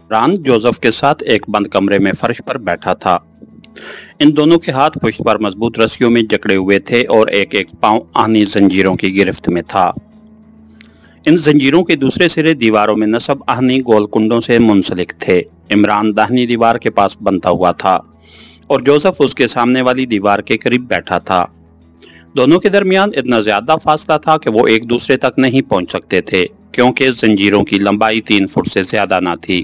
Imran Joseph के साथ एक बंद कमरे में फर्श पर बैठा था। इन दोनों के हाथ पुश्त पर मजबूत रस्सियों में जकड़े हुए थे और एक एक पांव आहनी जंजीरों की गिरफ्त में था। इन जंजीरों के दूसरे सिरे दीवारों में नस्ब आहनी गोल कुंडों से मुंसलिक थे। इमरान दाहिनी दीवार के पास बंधा हुआ था और जोसेफ उसके सामने वाली दीवार के करीब बैठा था। दोनों के दरमियान इतना ज्यादा फासला था कि वो एक दूसरे तक नहीं पहुंच सकते थे, क्योंकि जंजीरों की लंबाई 3 फुट से ज्यादा ना थी।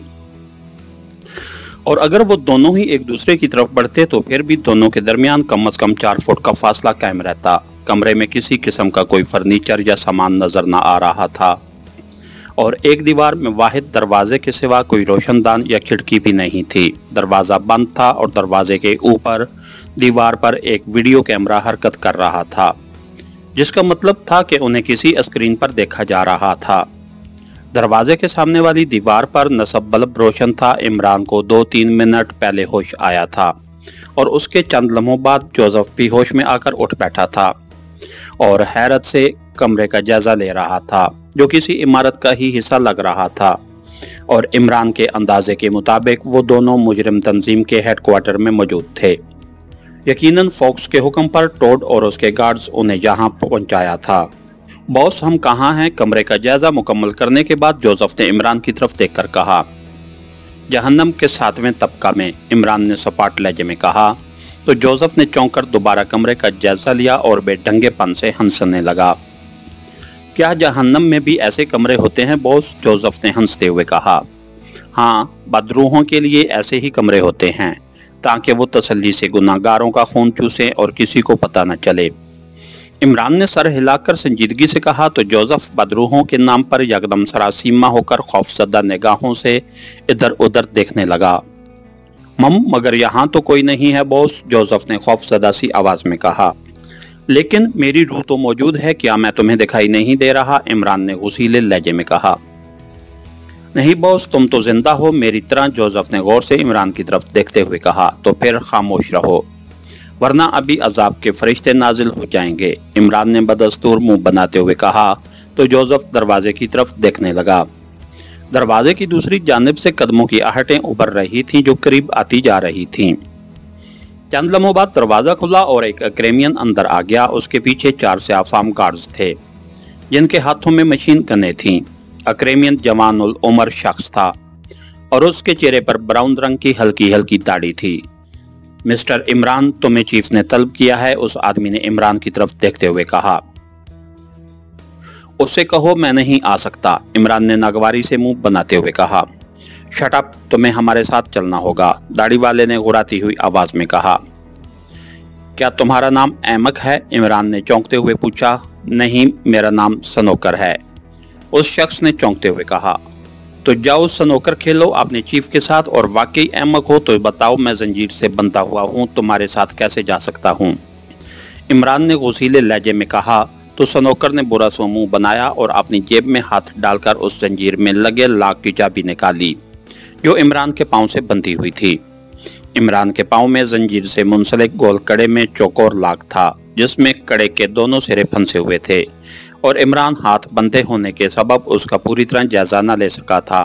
और अगर वो दोनों ही एक दूसरे की तरफ बढ़ते तो फिर भी दोनों के दरमियान कम से कम 4 फुट का फासला कायम रहता। कमरे में किसी किस्म का कोई फर्नीचर या सामान नजर न आ रहा था और एक दीवार में वाहिद दरवाजे के सिवा कोई रोशनदान या खिड़की भी नहीं थी। दरवाज़ा बंद था और दरवाजे के ऊपर दीवार पर एक वीडियो कैमरा हरकत कर रहा था, जिसका मतलब था कि उन्हें किसी स्क्रीन पर देखा जा रहा था। दरवाजे के सामने वाली दीवार पर नस्ब बल्ब रोशन था। इमरान को 2-3 मिनट पहले होश आया था और उसके चंद लम्हों बाद जोसेफ भी होश में आकर उठ बैठा था और हैरत से कमरे का जायजा ले रहा था, जो किसी इमारत का ही हिस्सा लग रहा था। और इमरान के अंदाजे के मुताबिक वो दोनों मुजरिम तंजीम के हेडक्वार्टर में मौजूद थे। यकीनन फॉक्स के हुक्म पर टोड और उसके गार्ड्स उन्हें यहाँ पहुँचाया था। बॉस, हम कहाँ हैं? कमरे का जायजा मुकम्मल करने के बाद जोसेफ ने इमरान की तरफ देखकर कहा। जहन्नम के 7वें तबका में, इमरान ने सपाट लहजे में कहा। तो जोसेफ ने चौंक कर दोबारा कमरे का जायजा लिया और बेढंगेपन से हंसने लगा। क्या जहन्नम में भी ऐसे कमरे होते हैं बॉस? जोसेफ ने हंसते हुए कहा। हाँ, बदरूहों के लिए ऐसे ही कमरे होते हैं, ताकि वो तसल्ली से गुनाहगारों का खून चूसें और किसी को पता न चले। इमरान ने सर हिलाकर संजीदगी से कहा। तो जोसेफ बदरूहों के नाम पर यकदम सरासीमा होकर खौफजदा निगाहों से इधर उधर देखने लगा। मगर यहाँ तो कोई नहीं है बॉस, जोसेफ ने खौफजदा सी आवाज में कहा। लेकिन मेरी रूह तो मौजूद है, क्या मैं तुम्हें दिखाई नहीं दे रहा? इमरान ने गुस्सीले लहजे में कहा। नहीं बॉस, तुम तो जिंदा हो मेरी तरह, जोसेफ ने गौर से इमरान की तरफ देखते हुए कहा। तो फिर खामोश रहो, वरना अभी अजाब के फरिश्ते नाजिल हो जाएंगे, इमरान ने बदस्तूर मुंह बनाते हुए कहा। तो जोसेफ दरवाजे की तरफ देखने लगा। दरवाजे की दूसरी जानिब से कदमों की आहटें उभर रही थीं, जो करीब आती जा रही थीं। चंद लम्हों बाद दरवाजा खुला और एक अक्रेमियन अंदर आ गया। उसके पीछे 4 स्याफाम गार्ड्स थे, जिनके हाथों में मशीन गनें थीं। अक्रेमियन जवानुल उमर शख्स था और उसके चेहरे पर ब्राउन रंग की हल्की हल्की दाढ़ी थी। मिस्टर इमरान, तुम्हें चीफ ने तलब किया है, उस आदमी ने इमरान की तरफ देखते हुए कहा। उससे कहो मैं नहीं आ सकता, इमरान ने नागवारी से मुंह बनाते हुए कहा। शट अप, तुम्हें हमारे साथ चलना होगा, दाढ़ी वाले ने गुर्राती हुई आवाज में कहा। क्या तुम्हारा नाम अहमक है? इमरान ने चौंकते हुए पूछा। नहीं, मेरा नाम सनोकर है, उस शख्स ने चौंकते हुए कहा। तो जाओ सनोकर खेलो अपने चीफ के साथ, और वाकई अहमक हो तो बताओ, मैं जंजीर से बंधा हुआ हूँ, तुम्हारे साथ कैसे जा सकता हूँ? इमरान ने गुस्सीले लहजे में कहा। तो सनोकर ने बुरा सा मुंह बनाया और अपनी जेब में हाथ डालकर उस जंजीर में लगे लाक की चाबी निकाली, जो इमरान के पांव से बंधी हुई थी। इमरान के पांव में जंजीर से मुंसलिक गोल कड़े में चौकोर लाक था, जिसमें कड़े के दोनों सिरे फंसे हुए थे और इमरान हाथ बंधे होने के सबब उसका पूरी तरह जायजा न ले सका था।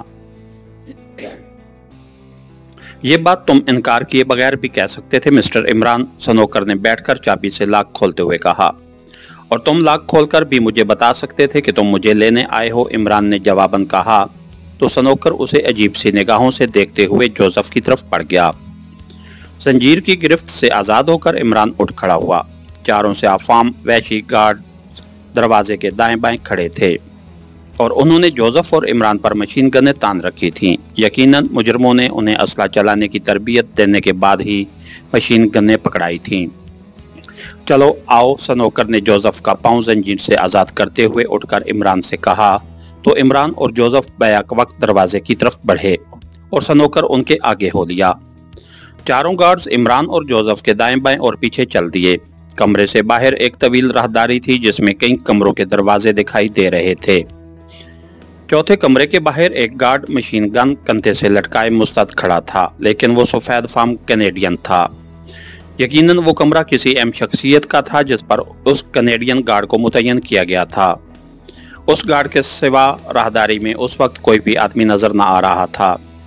ये बात तुम इनकार किए बगैर भी कह सकते थे मिस्टर इमरान, सनोकर ने बैठकर चाबी से लाक खोलते हुए कहा। और तुम लाक खोलकर भी मुझे बता सकते थे कि तुम मुझे लेने आए हो, इमरान ने जवाबन कहा। तो सनोकर उसे अजीब सी निगाहों से देखते हुए जोसेफ की तरफ बढ़ गया। जंजीर की गिरफ्त से आज़ाद होकर इमरान उठ खड़ा हुआ। चारों से आफाम वहशी गार्ड दरवाजे के दाएं बाएं खड़े थे और उन्होंने जोसेफ और इमरान पर मशीन गनें तान रखी थीं। यकीनन मुजरमों ने उन्हें असला चलाने की तरबियत देने के बाद ही मशीन गनें पकड़ाई थीं। चलो आओ, सनोकर ने जोसेफ का पांव जंजीर से आज़ाद करते हुए उठकर इमरान से कहा। तो इमरान और जोसेफ बैक वक्त दरवाजे की तरफ बढ़े और सनोकर उनके आगे हो लिया। चारों गार्ड्स इमरान और जोसेफ के दाएं बाएं और पीछे चल दिए। कमरे से बाहर एक तवील राहदारी थी, जिसमें कई कमरों के दरवाजे दिखाई दे रहे थे। चौथे कमरे के बाहर एक गार्ड मशीन गन कंधे से लटकाए मुस्तैद खड़ा था, लेकिन वो सफेद फार्म कैनेडियन था। यकीनन वो कमरा किसी अहम शख्सियत का था, जिस पर उस कैनेडियन गार्ड को मुतय्यन किया गया था। उस गार्ड के सिवा राहदारी में उस वक्त कोई भी आदमी नजर न आ रहा था।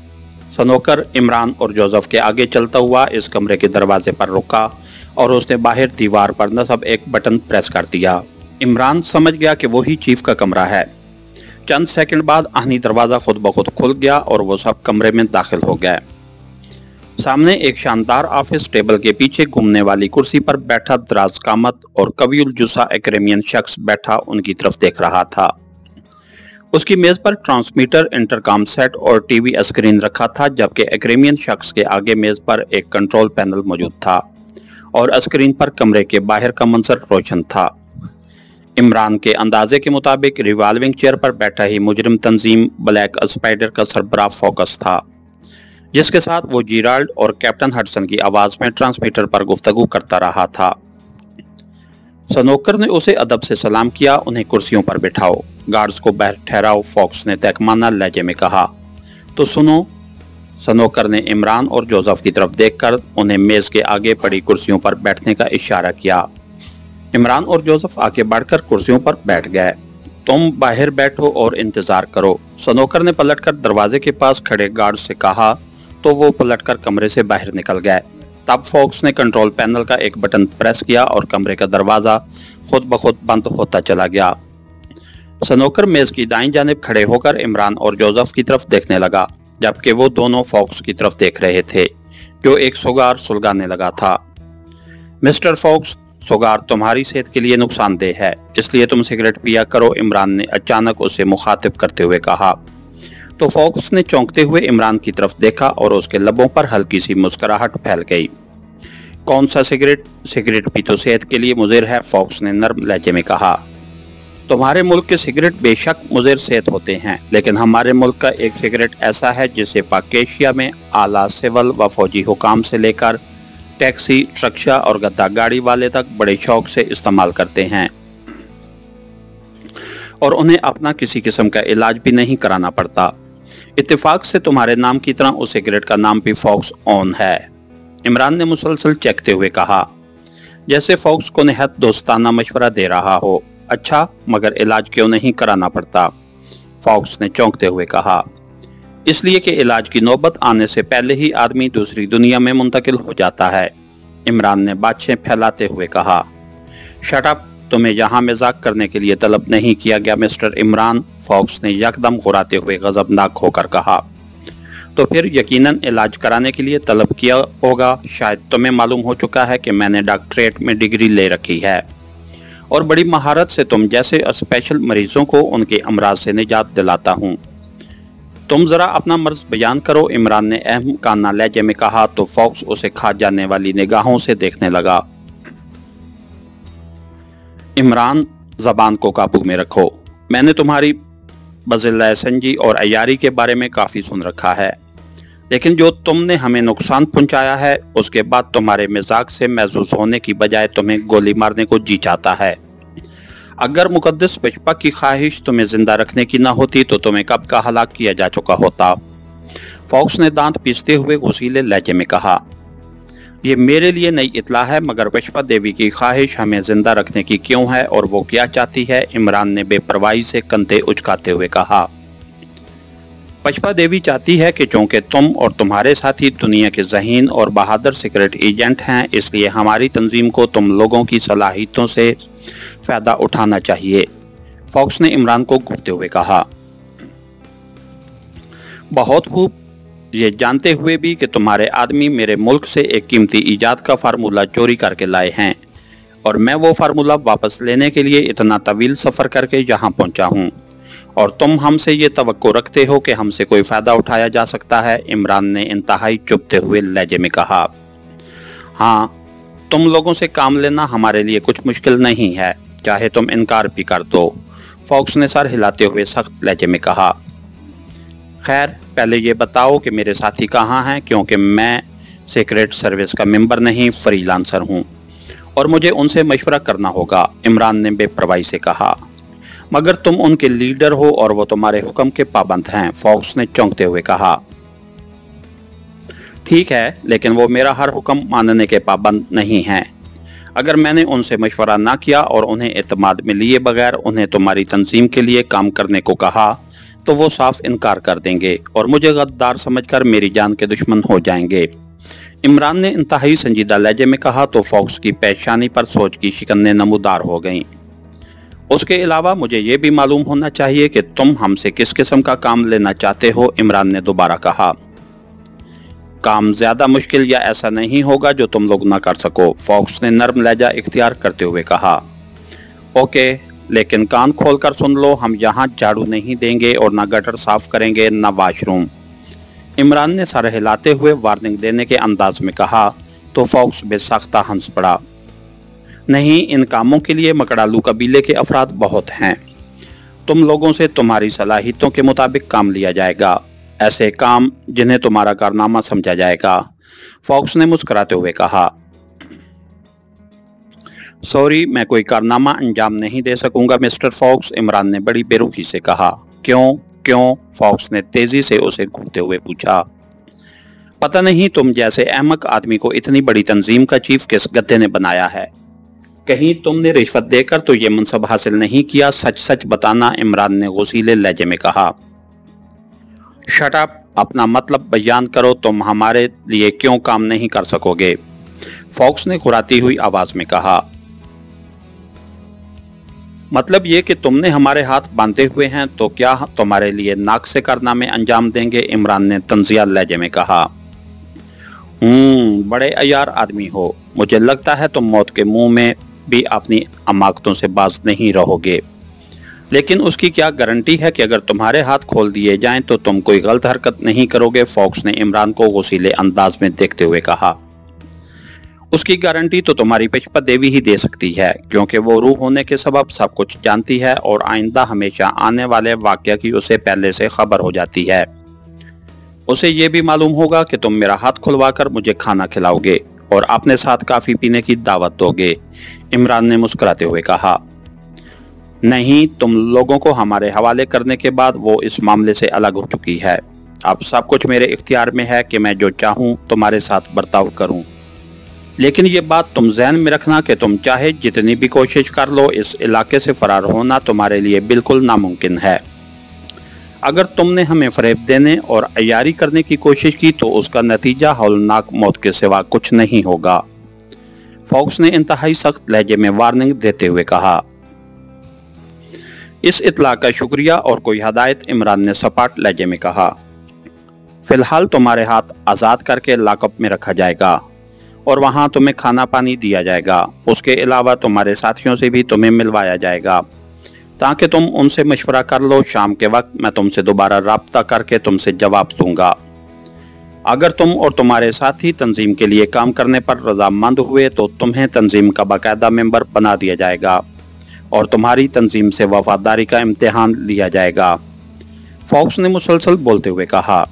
सनोकर इमरान और जोसेफ के आगे चलता हुआ इस कमरे के दरवाजे पर रुका और उसने बाहर दीवार पर नस्ब एक बटन प्रेस कर दिया। इमरान समझ गया कि वही चीफ का कमरा है। चंद सेकंड बाद आहनी दरवाजा खुद ब खुद खुल गया और वो सब कमरे में दाखिल हो गए। सामने एक शानदार ऑफिस टेबल के पीछे घूमने वाली कुर्सी पर बैठा दराज कामत और कवीउल जुस्सा एक्रेमियन शख्स बैठा उनकी तरफ देख रहा था। उसकी मेज पर ट्रांसमीटर, इंटरकॉम सेट और टीवी स्क्रीन रखा था, जबकि एक्रेमियन शख्स के आगे मेज पर एक कंट्रोल पैनल मौजूद था और स्क्रीन पर कमरे के बाहर का मंजर रोशन था। इमरान के अंदाजे के मुताबिक रिवॉल्विंग चेयर पर बैठा ही मुजरिम तंजीम ब्लैक स्पाइडर का सरबराह फोकस था, जिसके साथ वो जिराल्ड और कैप्टन हडसन की आवाज में ट्रांसमीटर पर गुफ्तगू करता रहा था। सनोकर ने उसे अदब से सलाम किया। उन्हें कुर्सियों पर बिठाओ, गार्ड्स को बाहर ठहराओ, फॉक्स ने तहकमाना लहजे में कहा। तो सुनो। सनोकर ने इमरान और जोसेफ की तरफ देखकर उन्हें मेज के आगे पड़ी कुर्सियों पर बैठने का इशारा किया। इमरान और जोसेफ आगे बढ़कर कुर्सियों पर बैठ गए। तुम बाहर बैठो और इंतजार करो, सनोकर ने पलटकर दरवाजे के पास खड़े गार्ड से कहा, तो वो पलटकर कमरे से बाहर निकल गए। तब फॉक्स ने कंट्रोल पैनल का एक बटन प्रेस किया और कमरे का दरवाजा खुद ब खुद बंद होता चला गया। सनोकर मेज की दाईं जानिब खड़े होकर इमरान और जोसेफ की तरफ देखने लगा, जबकि वो दोनों फॉक्स की तरफ देख रहे थे, जो एक सुगार सुलगाने लगा था। मिस्टर फॉक्स, सुगार तुम्हारी सेहत के लिए नुकसानदेह है, इसलिए तुम सिगरेट पिया करो, इमरान ने अचानक उसे मुखातिब करते हुए कहा। तो फॉक्स ने चौंकते हुए इमरान की तरफ देखा और उसके लबों पर हल्की सी मुस्कुराहट फैल गई। कौन सा सिगरेट? सिगरेट भी तो सेहत के लिए मुज़िर है, फॉक्स ने नर्म लहजे में कहा। तुम्हारे मुल्क के सिगरेट बेशक मुज़िर सेहत होते हैं, लेकिन हमारे मुल्क का एक सिगरेट ऐसा है जिसे पाक एशिया में आला सिविल व फौजी हुकाम से लेकर टैक्सी, रिक्शा और गद्दा गाड़ी वाले तक बड़े शौक से इस्तेमाल करते हैं और उन्हें अपना किसी किस्म का इलाज भी नहीं कराना पड़ता। इत्तेफाक से तुम्हारे नाम की तरह उस सिगरेट का नाम भी फॉक्स ऑन है, इमरान ने मुसलसल चखते हुए कहा, जैसे फॉक्स को निहायत दोस्ताना मशवरा दे रहा हो। अच्छा, मगर इलाज क्यों नहीं कराना पड़ता? फॉक्स ने चौंकते हुए कहा। इसलिए कि इलाज की नौबत आने से पहले ही आदमी दूसरी दुनिया में मुंतकिल हो जाता है, इमरान ने बातें फैलाते हुए कहा। शट अप, तुम्हें यहाँ मजाक करने के लिए तलब नहीं किया गया मिस्टर इमरान, फॉक्स ने यकदम घुराते हुए गजबनाक होकर कहा। तो फिर यकीनन इलाज कराने के लिए तलब किया होगा। शायद तुम्हें मालूम हो चुका है कि मैंने डॉक्टरेट में डिग्री ले रखी है और बड़ी महारत से तुम जैसे स्पेशल मरीजों को उनके अमराज से निजात दिलाता हूँ। तुम जरा अपना मर्ज बयान करो, इमरान ने अहम काना लहजे में कहा। तो फॉक्स उसे खा जाने वाली निगाहों से देखने लगा। इमरान, जबान को काबू में रखो। मैंने तुम्हारी बज़िल्ला-ए-संजी और अय्यारी के बारे में काफ़ी सुन रखा है, लेकिन जो तुमने हमें नुकसान पहुंचाया है उसके बाद तुम्हारे मिजाज से महसूस होने की बजाय तुम्हें गोली मारने को जी चाहता है। अगर मुकद्दस बचपा की ख्वाहिश तुम्हें जिंदा रखने की ना होती तो तुम्हें कब का हलाक किया जा चुका होता, फॉक्स ने दांत पीसते हुए घुसीले लहजे में कहा। ये मेरे लिए नई इतला है, मगर पुष्पा देवी की ख्वाहिश हमें जिंदा रखने की क्यों है और वो क्या चाहती है, इमरान ने बेपरवाही से कंधे उचकाते हुए कहा। पुष्पा देवी चाहती है कि चूंकि तुम और तुम्हारे साथी दुनिया के ज़हीन और बहादुर सीक्रेट एजेंट हैं, इसलिए हमारी तंजीम को तुम लोगों की सलाहियतों से फ़ायदा उठाना चाहिए, फॉक्स ने इमरान को घूरते हुए कहा। बहुत खूब, ये जानते हुए भी कि तुम्हारे आदमी मेरे मुल्क से एक कीमती ईजाद का फार्मूला चोरी करके लाए हैं और मैं वो फार्मूला वापस लेने के लिए इतना तवील सफ़र करके यहाँ पहुँचा हूँ, और तुम हमसे ये तवक्को रखते हो कि हमसे कोई फ़ायदा उठाया जा सकता है, इमरान ने इंतहाई चुभते हुए लहजे में कहा। हाँ, तुम लोगों से काम लेना हमारे लिए कुछ मुश्किल नहीं है, चाहे तुम इनकार भी कर दो, फॉक्स ने सर हिलाते हुए सख्त लहजे में कहा। खैर, पहले ये बताओ कि मेरे साथी कहाँ हैं, क्योंकि मैं सीक्रेट सर्विस का मेंबर नहीं, फ्रीलांसर हूँ और मुझे उनसे मशवरा करना होगा, इमरान ने बेपरवाही से कहा। मगर तुम उनके लीडर हो और वो तुम्हारे हुक्म के पाबंद हैं, फॉक्स ने चौंकते हुए कहा। ठीक है, लेकिन वो मेरा हर हुक्म मानने के पाबंद नहीं हैं। अगर मैंने उनसे मशवरा ना किया और उन्हें एतमाद में लिए बगैर उन्हें तुम्हारी तंजीम के लिए काम करने को कहा, तो वो साफ इनकार कर देंगे और मुझे गद्दार समझकर मेरी जान के दुश्मन हो जाएंगे। इमरान ने इंतहाई संजीदा लहजे में कहा तो फॉक्स की पेशानी पर सोच की शिकनें नमूदार हो गईं। उसके अलावा मुझे ये भी मालूम होना चाहिए कि तुम हमसे किस किस्म का काम लेना चाहते हो, इमरान ने दोबारा कहा। काम ज्यादा मुश्किल या ऐसा नहीं होगा जो तुम लोग ना कर सको, फॉक्स ने नर्म लहजा इख्तियार करते हुए कहा। ओके, लेकिन कान खोलकर सुन लो, हम यहाँ झाड़ू नहीं देंगे और ना गटर साफ करेंगे ना वाशरूम, इमरान ने सर हिलाते हुए वार्निंग देने के अंदाज में कहा तो फॉक्स बेसाख्ता हंस पड़ा। नहीं, इन कामों के लिए मकड़ालू कबीले के अफराद बहुत हैं। तुम लोगों से तुम्हारी सलाहियतों के मुताबिक काम लिया जाएगा, ऐसे काम जिन्हें तुम्हारा कारनामा समझा जाएगा, फॉक्स ने मुस्कुराते हुए कहा। सॉरी, मैं कोई कारनामा अंजाम नहीं दे सकूंगा मिस्टर फॉक्स, इमरान ने बड़ी बेरुखी से कहा। क्यों क्यों, फॉक्स ने तेजी से उसे घूरते हुए पूछा। पता नहीं तुम जैसे अहमक आदमी को इतनी बड़ी तंजीम का चीफ किस गद्दे ने बनाया है। कहीं तुमने रिश्वत देकर तो ये मनसब हासिल नहीं किया, सच सच बताना, इमरान ने गुस्सीले लहजे में कहा। शट अप, अपना मतलब बयान करो, तुम हमारे लिए क्यों काम नहीं कर सकोगे, फॉक्स ने खुराती हुई आवाज में कहा। मतलब ये कि तुमने हमारे हाथ बांधे हुए हैं तो क्या तुम्हारे लिए नाक से कारनामे अंजाम देंगे, इमरान ने तंजिया लहजे में कहा। बड़े अयार आदमी हो, मुझे लगता है तुम मौत के मुंह में भी अपनी अमाकतों से बाज नहीं रहोगे, लेकिन उसकी क्या गारंटी है कि अगर तुम्हारे हाथ खोल दिए जाएं तो तुम कोई गलत हरकत नहीं करोगे, फॉक्स ने इमरान को गुस्सीले अंदाज में देखते हुए कहा। उसकी गारंटी तो तुम्हारी पुष्पा देवी ही दे सकती है, क्योंकि वो रूह होने के सबब सब कुछ जानती है और आइंदा हमेशा आने वाले वाक़या की उसे पहले से खबर हो जाती है। उसे ये भी मालूम होगा कि तुम मेरा हाथ खुलवाकर मुझे खाना खिलाओगे और अपने साथ काफ़ी पीने की दावत दोगे, इमरान ने मुस्कुराते हुए कहा। नहीं, तुम लोगों को हमारे हवाले करने के बाद वो इस मामले से अलग हो चुकी है। अब सब कुछ मेरे इख्तियार में है कि मैं जो चाहूँ तुम्हारे साथ बर्ताव करूँ, लेकिन ये बात तुम ज़हन में रखना कि तुम चाहे जितनी भी कोशिश कर लो, इस इलाके से फरार होना तुम्हारे लिए बिल्कुल नामुमकिन है। अगर तुमने हमें फरेब देने और अयारी करने की कोशिश की तो उसका नतीजा हौलनाक मौत के सिवा कुछ नहीं होगा, फॉक्स ने इंतहाई सख्त लहजे में वार्निंग देते हुए कहा। इस इत्तला का शुक्रिया और कोई हदायत, इमरान ने सपाट लहजे में कहा। फिलहाल तुम्हारे हाथ आज़ाद करके लॉकअप में रखा जाएगा और वहां तुम्हें खाना पानी दिया जाएगा। उसके अलावा तुम्हारे साथियों से भी तुम्हें मिलवाया जाएगा ताकि तुम उनसे मशवरा कर लो। शाम के वक्त मैं तुमसे दोबारा राब्ता करके तुमसे जवाब दूंगा। अगर तुम और तुम्हारे साथी तंजीम के लिए काम करने पर रजामंद हुए तो तुम्हें तंजीम का बाकायदा मेंबर बना दिया जाएगा और तुम्हारी तंजीम से वफादारी का इम्तिहान लिया जाएगा, फॉक्स ने मुसलसल बोलते हुए कहा।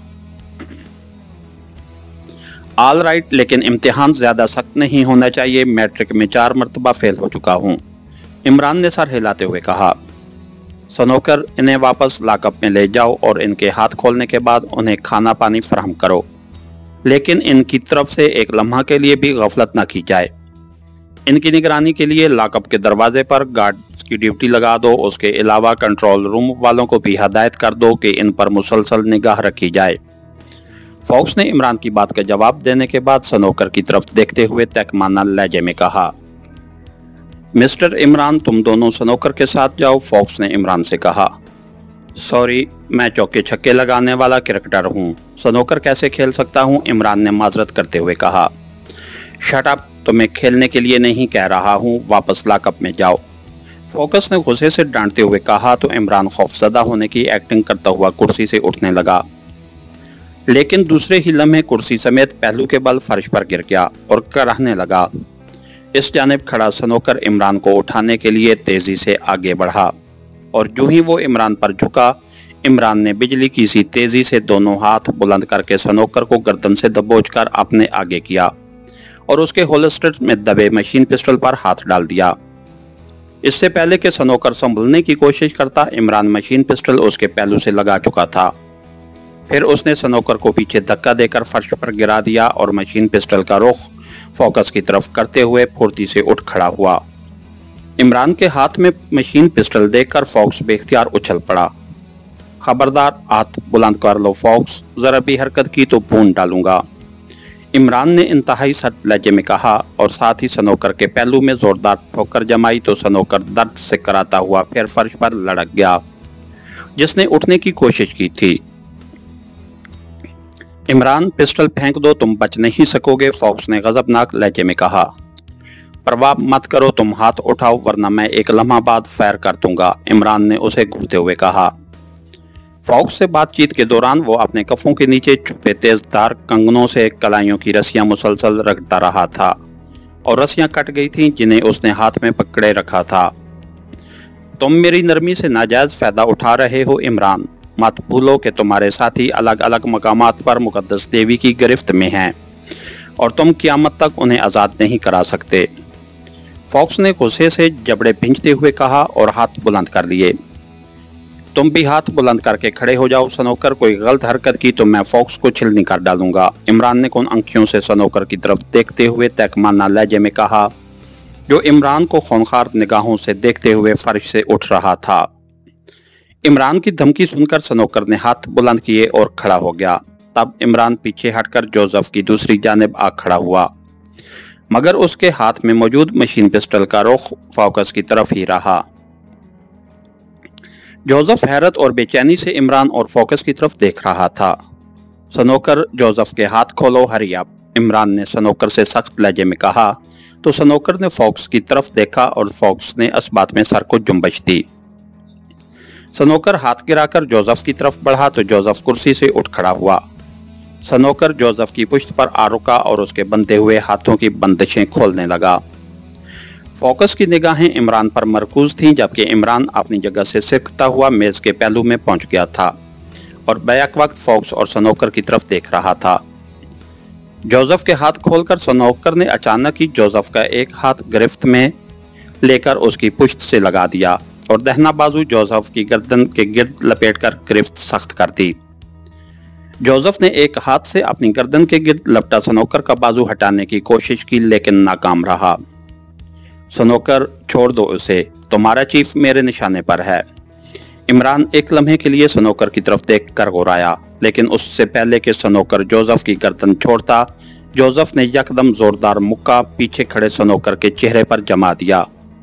ऑल राइट, लेकिन इम्तिहान ज़्यादा सख्त नहीं होना चाहिए, मैट्रिक में 4 मरतबा फेल हो चुका हूँ, इमरान ने सर हिलाते हुए कहा। सनोकर, इन्हें वापस लॉकअप में ले जाओ और इनके हाथ खोलने के बाद उन्हें खाना पानी फराहम करो, लेकिन इनकी तरफ से एक लम्हा के लिए भी गफलत न की जाए। इनकी निगरानी के लिए लॉकअप के दरवाजे पर गार्ड्स की ड्यूटी लगा दो। उसके अलावा कंट्रोल रूम वालों को भी हदायत कर दो कि इन पर मुसलसल निगाह रखी जाए। फॉक्स ने इमरान की बात का जवाब देने के बाद सनोकर की तरफ देखते हुए तहकमाना लहजे में कहा। मिस्टर इमरान, तुम दोनों सनोकर के साथ जाओ, फॉक्स ने इमरान से कहा। सॉरी, मैं चौके छक्के लगाने वाला क्रिकेटर हूँ, सनोकर कैसे खेल सकता हूँ, इमरान ने माजरत करते हुए कहा। शट अप, तुम्हें खेलने के लिए नहीं कह रहा हूँ, वापस लॉकअप में जाओ, फोकस ने गुस्से से डांटते हुए कहा तो इमरान खौफजदा होने की एक्टिंग करता हुआ कुर्सी से उठने लगा, लेकिन दूसरे ही लम्हे कुर्सी समेत पहलू के बल फर्श पर गिर गया और कराहने लगा। इस जानिब खड़ा सनोकर इमरान को उठाने के लिए तेजी से आगे बढ़ा और जो ही वो इमरान पर झुका, इमरान ने बिजली की सी तेजी से दोनों हाथ बुलंद करके सनोकर को गर्दन से दबोचकर अपने आगे किया और उसके होल्स्टर में दबे मशीन पिस्टल पर हाथ डाल दिया। इससे पहले कि सनोकर संभलने की कोशिश करता, इमरान मशीन पिस्टल उसके पहलू से लगा चुका था। फिर उसने सनोकर को पीछे धक्का देकर फर्श पर गिरा दिया और मशीन पिस्टल का रुख फोकस की तरफ करते हुए फुर्ती से उठ खड़ा हुआ। इमरान के हाथ में मशीन पिस्टल देखकर फॉक्स बेख्तियार उछल पड़ा। खबरदार हाथ बुलंद कर लो फॉक्स, जरा भी हरकत की तो भून डालूंगा, इमरान ने इंतहाई सख्त लहजे में कहा और साथ ही स्नोकर के पहलू में जोरदार ठोकर जमाई तो स्नोकर दर्द से कराता हुआ फिर फर्श पर लड़क गया जिसने उठने की कोशिश की थी। इमरान, पिस्टल फेंक दो, तुम बच नहीं सकोगे, फॉक्स ने गजबनाक लहजे में कहा। परवाह मत करो, तुम हाथ उठाओ वरना मैं एक लम्हा बाद फायर कर दूंगा, इमरान ने उसे घूरते हुए कहा। फॉक्स से बातचीत के दौरान वो अपने कफों के नीचे छुपे तेजधार कंगनों से कलाइयों की रस्सियां मुसलसल रगड़ता रहा था और रस्सियां कट गई थीं जिन्हें उसने हाथ में पकड़े रखा था। तुम मेरी नरमी से नाजायज फायदा उठा रहे हो इमरान, मत भूलो कि तुम्हारे साथी अलग अलग मकामात पर मुकद्दस देवी की गिरफ्त में हैं और तुम क़यामत तक उन्हें आज़ाद नहीं करा सकते, फॉक्स ने गुस्से से जबड़े भींचते हुए कहा और हाथ बुलंद कर लिए। तुम भी हाथ बुलंद करके खड़े हो जाओ स्नोकर, कोई गलत हरकत की तो मैं फॉक्स को छिलनी कर डालूंगा, इमरान ने कौन आंखियों से स्नोकर की तरफ देखते हुए तहकमाना लहजे में कहा जो इमरान को खूंखार निगाहों से देखते हुए फर्श से उठ रहा था। इमरान की धमकी सुनकर स्नोकर ने हाथ बुलंद किए और खड़ा हो गया। तब इमरान पीछे हटकर जोसेफ की दूसरी जानिब आ खड़ा हुआ मगर उसके हाथ में मौजूद मशीन पिस्टल का रुख फॉक्स की तरफ ही रहा। जोसेफ हैरत और बेचैनी से इमरान और फॉक्स की तरफ देख रहा था। स्नोकर, जोसेफ के हाथ खोलो, हरी अप, इमरान ने स्नोकर से सख्त लहजे में कहा तो स्नोकर ने फॉक्स की तरफ देखा और फॉक्स ने इस बात में सर को जुम्बश दी। स्नोकर हाथ गिराकर जोसेफ की तरफ बढ़ा तो जोसेफ कुर्सी से उठ खड़ा हुआ। स्नोकर जोसेफ की पुश्त पर आ रुका और उसके बंधे हुए हाथों की बंदिशें खोलने लगा। फॉक्स की निगाहें इमरान पर मरकूज थीं जबकि इमरान अपनी जगह से सिरकता हुआ मेज के पहलू में पहुंच गया था और बैक वक्त फॉक्स और स्नोकर की तरफ देख रहा था। जोसेफ के हाथ खोलकर स्नोकर ने अचानक ही जोसेफ का एक हाथ गिरफ्त में लेकर उसकी पुश्त से लगा दिया और दाहिना बाजू जोसेफ की गर्दन के गिर्द लपेटकर गिरफ्त सख्त कर दी। जोसेफ ने एक हाथ से अपनी गर्दन के गिर्द लपटा स्नोकर का बाजू हटाने की कोशिश की लेकिन नाकाम रहा। स्नोकर, छोड़ दो उसे, तुम्हारा चीफ मेरे निशाने पर है, इमरान एक लम्हे के लिए स्नोकर की तरफ देख कर गुर्राया लेकिन उससे पहले कि स्नोकर जोसेफ की गर्दन छोड़ता, जोसेफ ने यकदम जोरदार मुक्का पीछे खड़े स्नोकर के चेहरे पर जमा दिया।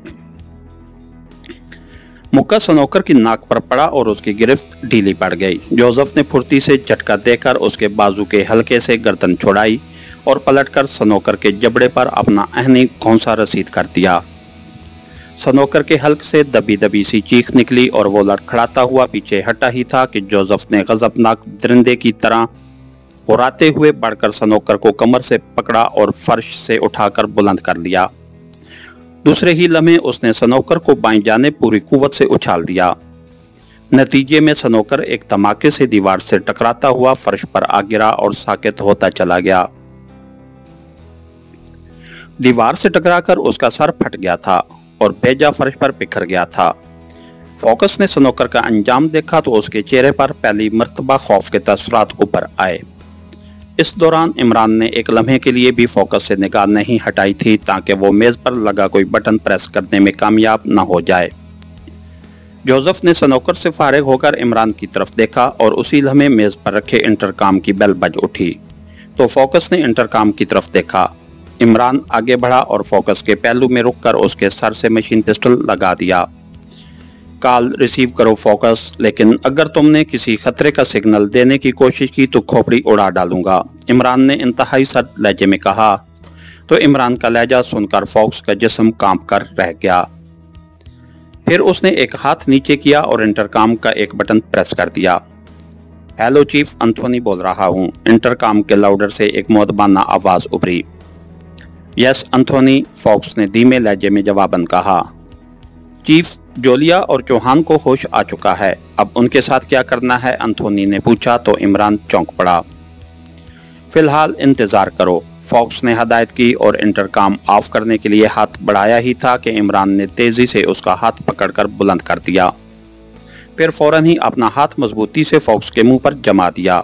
मुक्का स्नोकर की नाक पर पड़ा और उसकी गिरफ्त ढीली पड़ गई। जोसेफ ने फुर्ती से झटका देकर उसके बाजू के हल्के से गर्दन छोड़ाई और पलटकर स्नोकर के जबड़े पर अपना अहनी घोंसा रसीद कर दिया। स्नोकर के हल्क से दबी दबी सी चीख निकली और वो लड़खड़ाता हुआ पीछे हटा ही था कि जोसेफ ने गजबनाक दरिंदे की तरह हुर्राते हुए बढ़कर स्नोकर को कमर से पकड़ा और फर्श से उठाकर बुलंद कर लिया। दूसरे ही लम्हे उसने स्नोकर को बाईं जानिब पूरी कुव्वत से उछाल दिया। नतीजे में स्नोकर एक धमाके से दीवार से टकराता हुआ फर्श पर आ गिरा और साकित होता चला गया। दीवार से टकराकर उसका सर फट गया था और भेजा फर्श पर बिखर गया था। फॉक्स ने स्नोकर का अंजाम देखा तो उसके चेहरे पर पहली मर्तबा खौफ के तसरात उभर आए। इस दौरान इमरान ने एक लम्हे के लिए भी फॉक्स से निगाह नहीं हटाई थी ताकि वो मेज पर लगा कोई बटन प्रेस करने में कामयाब न हो जाए। जोसेफ ने स्नोकर से फारिग होकर इमरान की तरफ देखा और उसी लम्हे मेज पर रखे इंटरकॉम की बेल बज उठी तो फॉक्स ने इंटरकॉम की तरफ देखा। इमरान आगे बढ़ा और फॉक्स के पहलू में रुककर उसके सर से मशीन पिस्टल लगा दिया। कॉल रिसीव करो फॉक्स, लेकिन अगर तुमने किसी खतरे का सिग्नल देने की कोशिश की तो खोपड़ी उड़ा डालूंगा, इमरान ने इंतहाई सख्त लहजे में कहा तो इमरान का लहजा सुनकर फॉक्स का जिस्म कांप कर रह गया। फिर उसने एक हाथ नीचे किया और इंटरकॉम का एक बटन प्रेस कर दिया। हेलो चीफ, एंथोनी बोल रहा हूँ, इंटरकॉम के लाउडर से एक मुअद्दबाना आवाज उभरी। यस एंथोनी, फॉक्स ने धीमे लहजे में जवाबन कहा। चीफ, जोलिया और चौहान को होश आ चुका है, अब उनके साथ क्या करना है, एंथोनी ने पूछा तो इमरान चौंक पड़ा। फिलहाल इंतजार करो, फॉक्स ने हदायत की और इंटरकॉम ऑफ करने के लिए हाथ बढ़ाया ही था कि इमरान ने तेजी से उसका हाथ पकड़कर बुलंद कर दिया। फिर फौरन ही अपना हाथ मजबूती से फॉक्स के मुंह पर जमा दिया।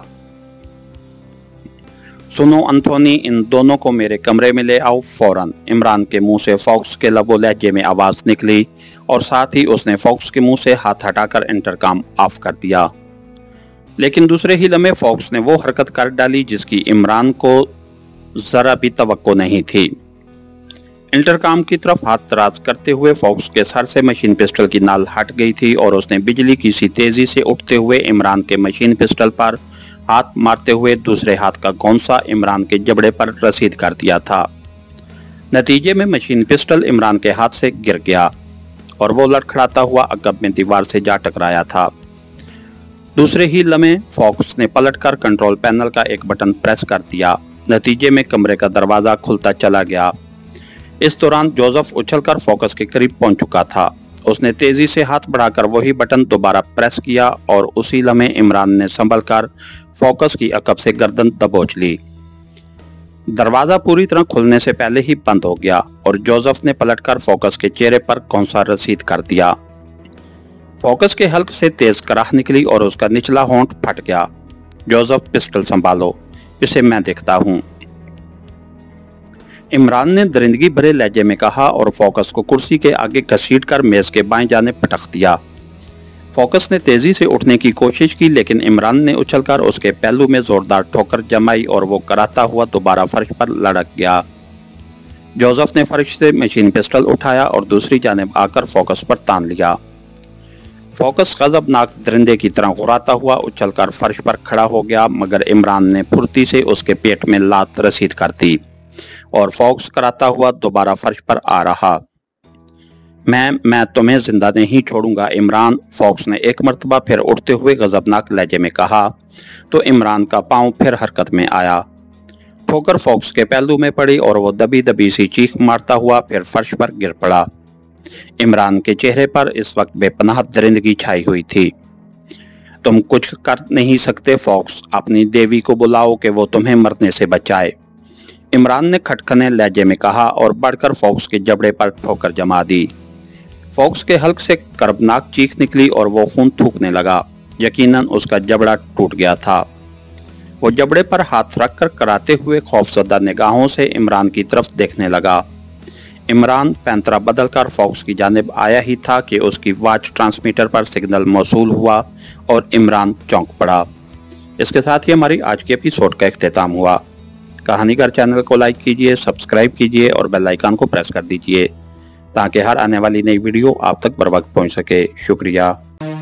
सुनो एंथोनी, इन दोनों को मेरे कमरे में ले आओ फौरन, इमरान के मुंह से फॉक्स के लबो लहजे में आवाज निकली और साथ ही उसने फॉक्स के मुंह से हाथ हटाकर इंटरकॉम ऑफ कर दिया। लेकिन दूसरे ही लम्हे फॉक्स ने वो हरकत कर डाली जिसकी इमरान को जरा भी तवक्को नहीं थी। इंटरकॉम की तरफ हाथ दराज करते हुए फॉक्स के सर से मशीन पिस्टल की नाल हट गई थी और उसने बिजली की सी तेजी से उठते हुए इमरान के मशीन पिस्टल पर हाथ मारते हुए दूसरे हाथ का गौंसा इमरान के जबड़े पर रसीद कर दिया था। नतीजे में मशीन पिस्टल इमरान के हाथ से गिर गया और वो लड़खड़ाता हुआ अकब में दीवार से जा टकराया था। दूसरे ही लम्हे फॉक्स ने पलटकर कंट्रोल पैनल का एक बटन प्रेस कर दिया। नतीजे में कमरे का दरवाजा खुलता चला गया। इस दौरान जोसेफ उछलकर फोकस के करीब पहुंच चुका था। उसने तेजी से हाथ बढ़ाकर वही बटन दोबारा प्रेस किया और उसी लम्हे इमरान ने संभलकर फोकस की अकब से गर्दन दबोच ली। दरवाजा पूरी तरह खुलने से पहले ही बंद हो गया और जोसेफ ने पलटकर फोकस के चेहरे पर कौंसा रसीद कर दिया। फोकस के हल्क से तेज कराह निकली और उसका निचला होंठ फट गया। जोसेफ, पिस्टल संभालो, इसे मैं देखता हूं, इमरान ने दरिंदगी भरे लहजे में कहा और फोकस को कुर्सी के आगे घसीटकर मेज के बाएं जाने पटक दिया। फोकस ने तेजी से उठने की कोशिश की लेकिन इमरान ने उछलकर उसके पहलू में जोरदार ठोकर जमाई और वो कराता हुआ दोबारा फर्श पर लड़क गया। जोसेफ ने फर्श से मशीन पिस्टल उठाया और दूसरी जानिब आकर फोकस पर तान लिया। फोकस गजबनाक दरिंदे की तरह घुराता हुआ उछलकर फर्श पर खड़ा हो गया मगर इमरान ने फुर्ती से उसके पेट में लात रसीद कर दी और फोकस कराता हुआ दोबारा फर्श पर आ रहा। मैं तुम्हें जिंदा नहीं छोड़ूंगा इमरान, फोकस ने एक मर्तबा फिर उठते हुए गजबनाक लहजे में कहा तो इमरान का पांव फिर हरकत में आया। ठोकर फोकस के पहलू में पड़ी और वो दबी दबी सी चीख मारता हुआ फिर फर्श पर गिर पड़ा। इमरान के चेहरे पर इस वक्त बेपनाह दरिंदगी छाई हुई थी। तुम कुछ कर नहीं सकते फोकस, अपनी देवी को बुलाओ कि वो तुम्हें मरने से बचाए, इमरान ने खटखने लहजे में कहा और बढ़कर फोकस के जबड़े पर ठोकर जमा दी। फोकस के हल्क से कर्बनाक चीख निकली और वो खून थूकने लगा। यकीनन उसका जबड़ा टूट गया था। वो जबड़े पर हाथ रखकर कराते हुए खौफजदा निगाहों से इमरान की तरफ देखने लगा। इमरान पैंतरा बदलकर फोकस की जानिब आया ही था कि उसकी वॉच ट्रांसमीटर पर सिग्नल मौसूल हुआ और इमरान चौंक पड़ा। इसके साथ ही हमारी आज की एपिसोड का इख्तिताम हुआ। कहानीगर चैनल को लाइक कीजिए, सब्सक्राइब कीजिए और बेल आइकन को प्रेस कर दीजिए ताकि हर आने वाली नई वीडियो आप तक बर वक्त पहुंच सके। शुक्रिया।